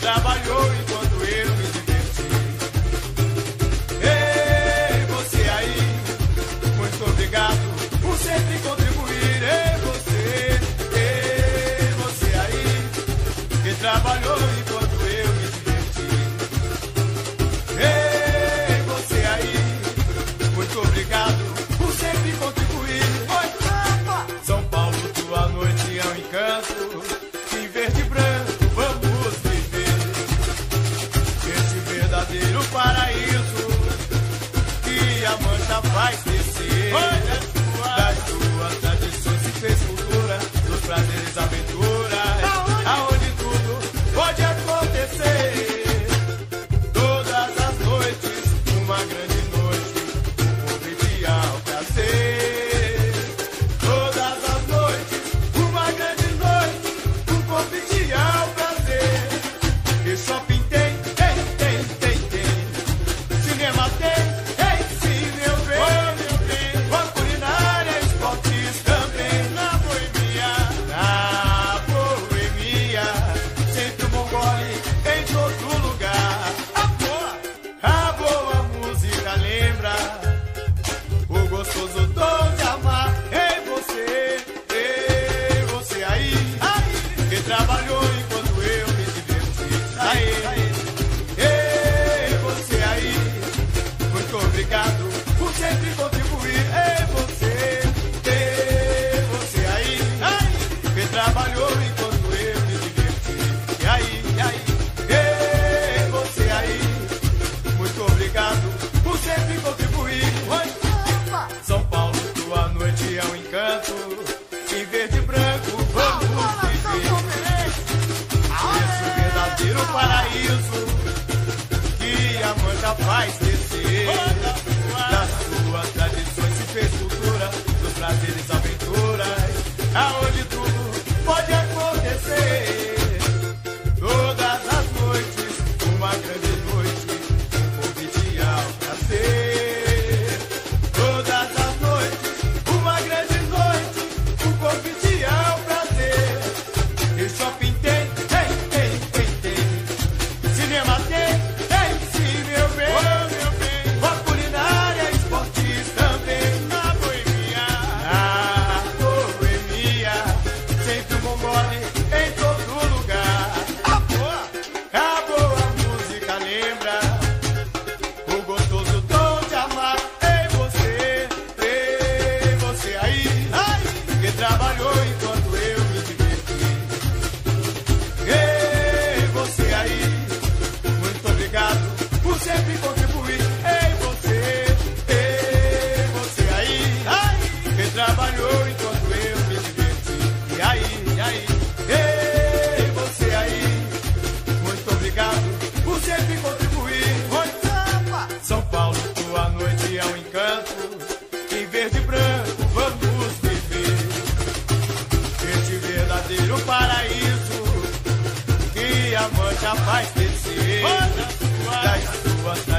trabalhou enquanto eu me diverti. Ei, você aí, muito obrigado por sempre contribuir. Ei, você aí, que trabalhou enquanto eu me diverti. Ei, você aí, muito obrigado por sempre contribuir. São Paulo, tua noite é um encanto. Em verde e branco vamos viver esse verdadeiro paraíso que a Mancha faz descer. Das tuas tradições se fez cultura, dos prazeres, aventuras, aonde tudo pode acontecer. Todas as noites, uma grande noite, um convite ao prazer. Todas as noites, uma grande noite, um convite ao prazer. E shopping tem. Cinema tem, sim, meu bem. Boa culinária, esportes também. Na boemia, sempre um bom gole em todo lugar. A boa música lembra o gostoso dom de amar. Ei, você aí, que trabalhou enquanto eu me diverti. Ei, você aí, muito obrigado por sempre contribuir. Ei, você aí, que trabalhou enquanto eu me diverti. Ei, você aí, muito obrigado por sempre contribuir. São Paulo, tua noite é um encanto. Em verde e branco vamos viver esse verdadeiro paraíso que a Mancha faz descer. Das suas tradições se fez cultura, dos prazeres, aventuras, aonde tudo pode acontecer. Todas as noites, uma grande noite, um convite ao prazer. Todas as noites, uma grande noite, um convite ao prazer. E shopping tem. Cinema tem, sim, meu bem. Boa culinária, esportes também. Na boemia, sempre um bom gole em todo lugar. A boa música lembra o gostoso dom de amar. Ei, você aí, que trabalhou enquanto eu me diverti. Ei, você aí, muito obrigado por sempre contribuir. Ei, você aí, que trabalhou enquanto eu me diverti. Ei, você aí, muito obrigado por sempre contribuir. São Paulo, tua noite é um encanto. Em verde e branco vamos viver este verdadeiro paraíso que a Mancha faz descer. Das tuas